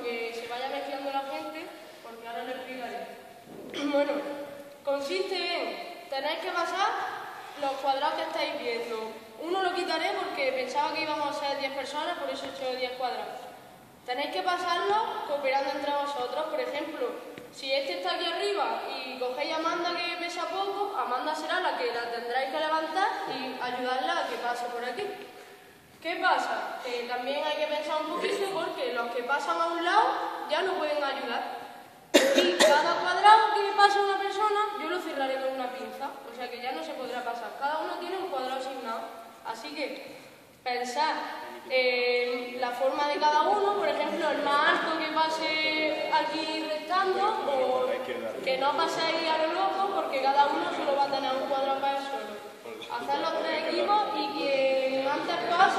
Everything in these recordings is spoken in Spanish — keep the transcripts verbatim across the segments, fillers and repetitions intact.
que se vaya mezclando la gente, porque ahora lo explicaré. Bueno, consiste en, tenéis que pasar los cuadrados que estáis viendo. Uno lo quitaré porque pensaba que íbamos a ser diez personas, por eso he hecho diez cuadrados. Tenéis que pasarlo cooperando entre vosotros. Por ejemplo, si este está aquí arriba y cogéis a Amanda que pesa poco, Amanda será la que la tendráis que levantar y ayudarla a que pase por aquí. ¿Qué pasa? Que también hay que pensar un poquito porque los que pasan a un lado ya no pueden ayudar. Y cada cuadrado que pasa una persona, yo lo cerraré con una pinza, o sea que ya no se podrá pasar. Cada uno tiene un cuadrado asignado. Así que pensad en la forma de cada uno, por ejemplo, el más alto que pase aquí restando, o que no paséis a lo loco porque cada uno solo va a tener un cuadrado para el suelo. Hacer los tres equipos y quien antes pase...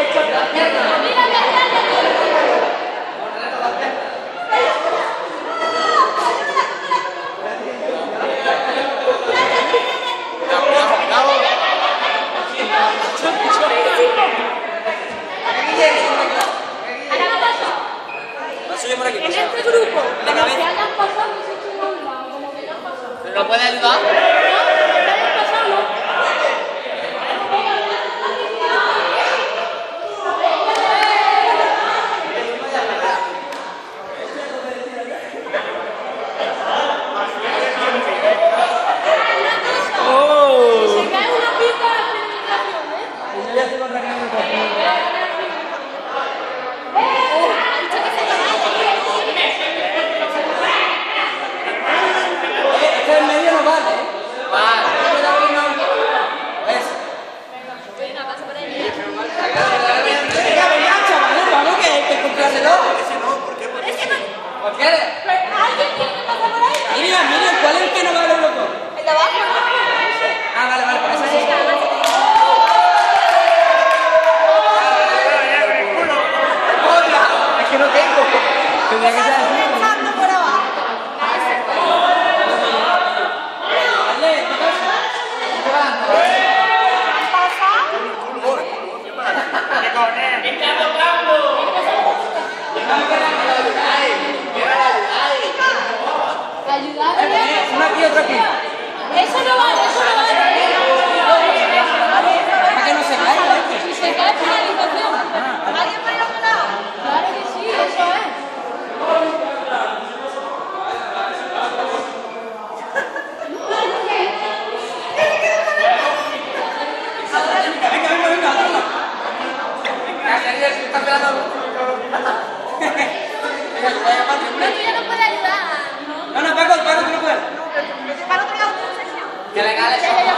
En este grupo, de los que hayan pasado, no se echen a un lado, como que ya han pasado. ¿Pero no puede ayudar? No, que hayan pasado, no. Si se cae una pista de penalización, ¿eh? Una aquí, otra aquí. Eso no vale, eso no vale. ¿Para que no se caiga? Si se cae, penalización. ¿Alguien me lo ha ganado? Claro que sí, eso es. Venga, venga, venga, venga. Está esperando. No, tú ya no puedes ayudar. No, no, Paco, Paco, tú no puedes. Que le gane.